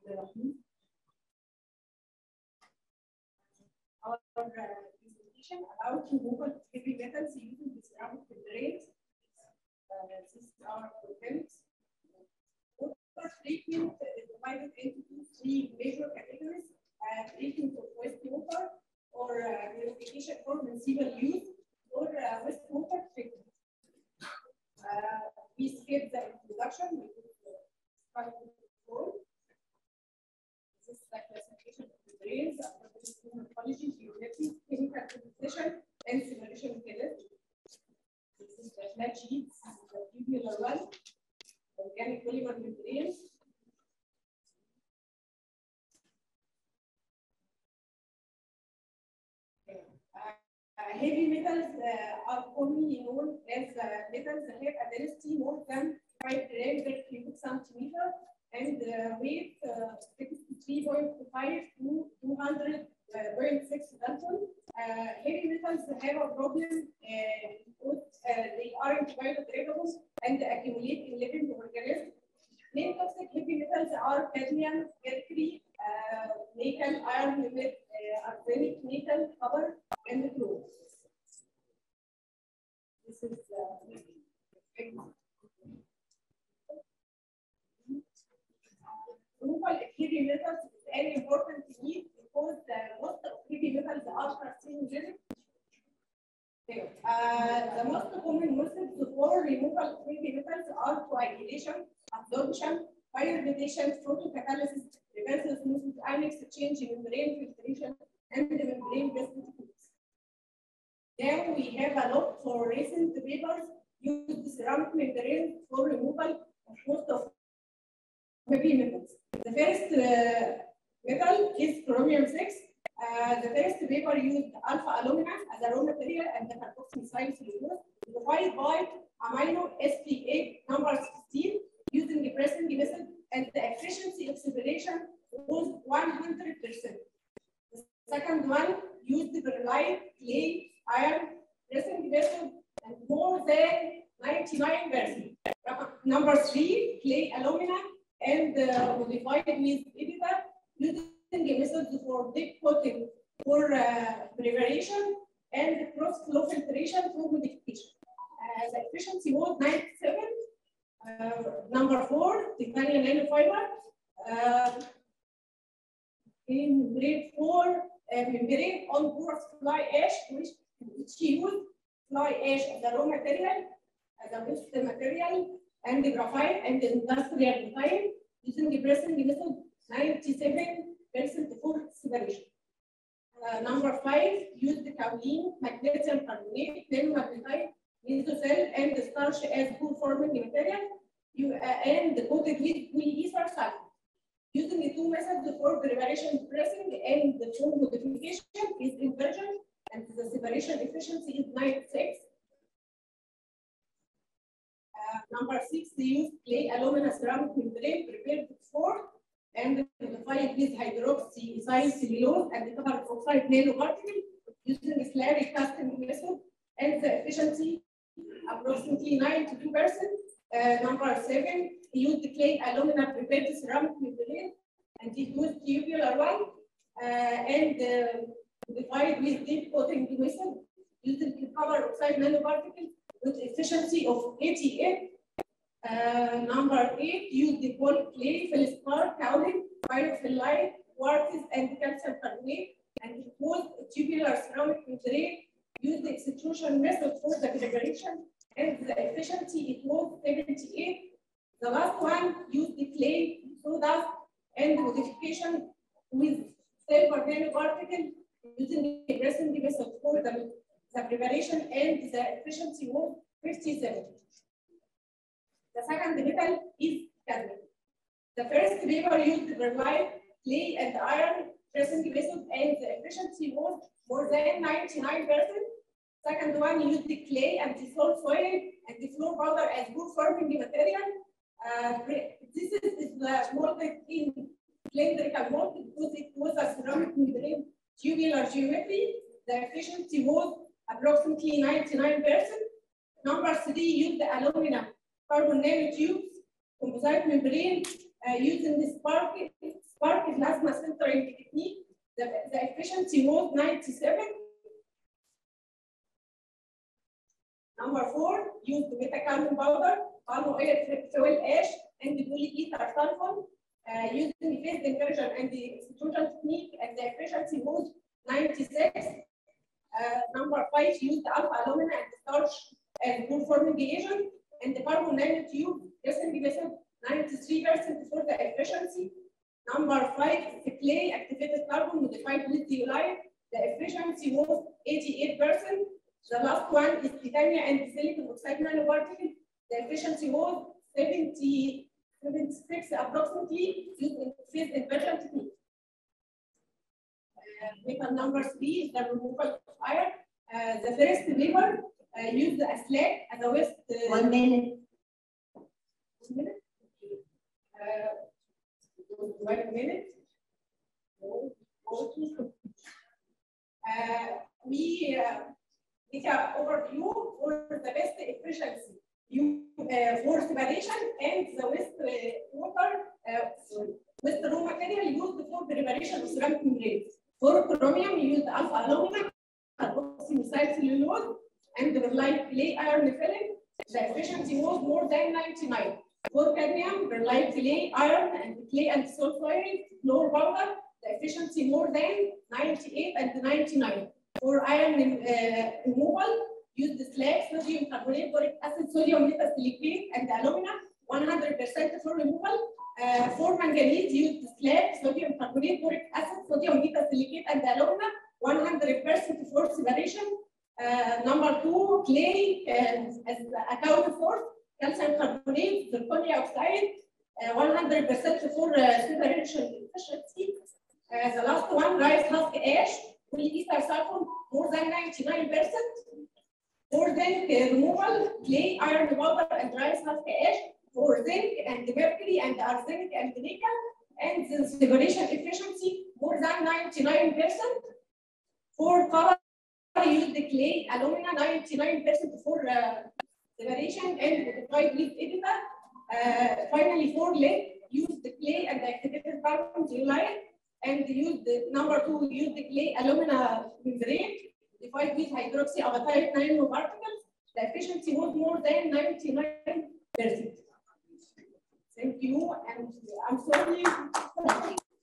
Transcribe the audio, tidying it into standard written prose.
Our presentation about removal of heavy metals using the ceramic membranes. These are contents. Water treatment is divided into three major categories: treatment of wastewater, or purification for municipal use, or wastewater treatment. We skip the introduction. This is the classification of the brains, morphology, geography, chemical composition, and simulation chemistry. This is the flat sheets, the tubular one, organic polymer membranes. Heavy metals are commonly known as metals that have a density more than 5 grams per cubic centimeter and weight 63.5 to 200.6 Dalton. Heavy metals have a problem because they aren't biodegradable and accumulate in living organisms. Main toxic heavy metals are cadmium, mercury, nickel, iron, lead, arsenic, nickel, copper, and chlorine. This is removal of heavy metals is very important to need because most of heavy metals are carcinogenic. The most common methods for removal of heavy metals are coagulation, absorption, pyridization, photocatalysis, reverse osmosis, ion exchange, membrane filtration, and membrane-based techniques. Now we have a lot for recent papers used ceramic membrane for removal of most of heavy metals. The first metal is chromium 6. The first paper used alpha alumina as a raw material and the carboxyl cellulose modified by amino SPA number 16 using the pressing method, and the efficiency of separation was 100%. The second one used the perlite, clay, iron pressing method, and more than 99%. Number 3, clay alumina and modified with EBITDA using the methods for deep coating for preparation and cross-flow filtration for modification. The efficiency was 97. Number 4, titanium nanofiber. In grade 4, membrane on porous fly ash, which used fly ash as a raw material, as a waste material, and the graphite and the industrial design using the pressing method 97% for separation. Number 5, use the kaolin, magnesium carbonate, nanomagnetite, mesocell, and the starch as full forming material, and coated with polyether sulfate. Using the two methods for preparation, pressing, and the for modification is inversion, and the separation efficiency is 96. Number 6, they use clay alumina ceramic membrane prepared for and modified with hydroxyethyl cellulose and the copper oxide nanoparticle using the slurry casting method, and the efficiency approximately 92%. Number 7, they use the clay alumina prepared ceramic membrane and it was tubular one and modified with deep coating method using the copper oxide nanoparticle with efficiency of 88. Number 8, use the cold clay, feldspar, kaolin, pyrophyllite, quartz, and calcium carbonate, and it was tubular ceramic membrane. Use the extrusion method for the preparation, and the efficiency it was 78. The last one, use the clay, soda, and modification with silver nanoparticle using the pressing method for the preparation, and the efficiency was 57. The second metal is cadmium. The first paper used perlite, clay, and iron pressing method, and the efficiency was more than 99%. Second one used the clay and the salt soil and the floor powder as good forming material. This is the molded in cylindrical mold because it was a ceramic membrane tubular geometry. The efficiency was approximately 99%. Number 3 used the aluminum carbon nanotubes, composite membrane using the spark plasma sintering technique, the efficiency was 97. Number 4, used metacarbon powder, palm oil, fuel ash, and polyether sulfur using phase inversion and the extrusion technique, and the efficiency was 96. Number 5, used alpha alumina and starch as wool forming agent, and the carbon nanotube dressing method 93% for the efficiency. Number 5 is the clay activated carbon modified with zeolite. The efficiency was 88%. The last one is titanium and silicon oxide nanoparticle. The efficiency was 76 approximately using phase inversion technique. Method number 3 is the removal of iron. The first paper used a slag as a waste. 1 minute. 1 minute. 1 minute. We take an overview for the best efficiency for separation and the waste waste raw material used for preparation of ceramic membranes. For chromium, we used alpha alumina, carboxymethyl cellulose, and perlite clay iron filling. The efficiency was more than 99. For cadmium, perlite clay iron and clay and sulfide floor powder, the efficiency more than 98 and 99. For iron removal, use the slag, sodium carbonate, boric acid, sodium metasilicate, and alumina, 100% for removal. For manganese, use the slag, sodium carbonate, boric acid, sodium metasilicate, and alumina, 100% for separation. Number 2, clay as accounted for, calcium carbonate, zirconia oxide, 100% for separation efficiency. The last one, rice husk ash, polyether sulfur, more than 99%. For zinc removal, clay, iron powder, and rice husk ash. For zinc and mercury and arsenic and nickel, and the separation efficiency more than 99%. For copper, use the clay, alumina, 99% for separation and modified with editor. Finally, for lead, use the clay and the activated carbon zeolite, and use the number 2, use the clay alumina membrane modified with hydroxyapatite nanoparticles. The efficiency was more than 99%. Thank you, and I'm sorry.